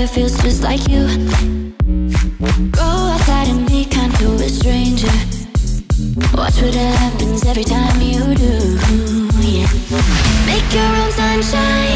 that feels just like you. Go outside and be kind to a stranger. Watch what happens every time you do, yeah. Make your own sunshine.